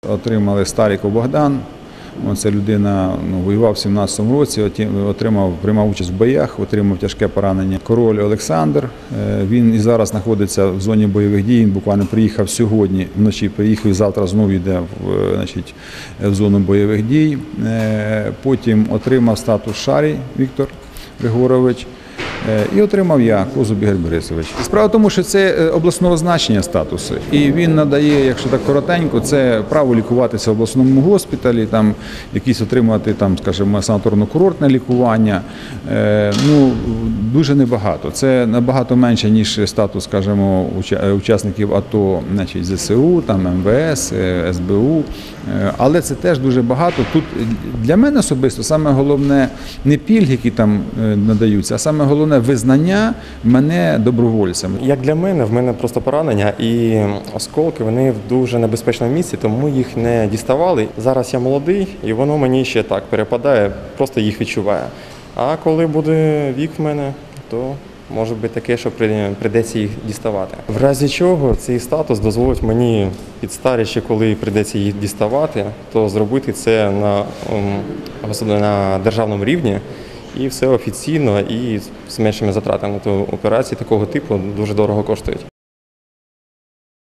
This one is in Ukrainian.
Отримали Старіков Богдан. Це людина воював в 17-му році, приймав участь в боях, отримав тяжке поранення. Король Олександр, він і зараз знаходиться в зоні бойових дій, він буквально приїхав сьогодні, вночі приїхав і завтра знову йде в зону бойових дій. Потім отримав статус Шарій Віктор Григорович. І отримав я, Козуб Ігор Борисович. Справа в тому, що це обласного значення статуси. І він надає, якщо так коротенько, це право лікуватися в обласному госпіталі, там якісь отримати, скажімо, санаторно-курортне лікування. Дуже небагато. Це набагато менше, ніж статус, скажімо, учасників АТО, ЗСУ, МВС, СБУ. Але це теж дуже багато. Тут для мене особисто саме головне не пільги, які там надаються, а саме головне визнання мене добровольцем. Як для мене, в мене просто поранення і осколки, вони в дуже небезпечному місці, тому їх не діставали. Зараз я молодий і воно мені ще так перепадає, просто їх відчуваю. А коли буде вік в мене, то може бути таке, що прийдеться їх діставати. В разі чого цей статус дозволить мені під старість, коли прийдеться їх діставати, то зробити це на державному рівні. І все офіційно і з меншими затратами. То операції такого типу дуже дорого коштують.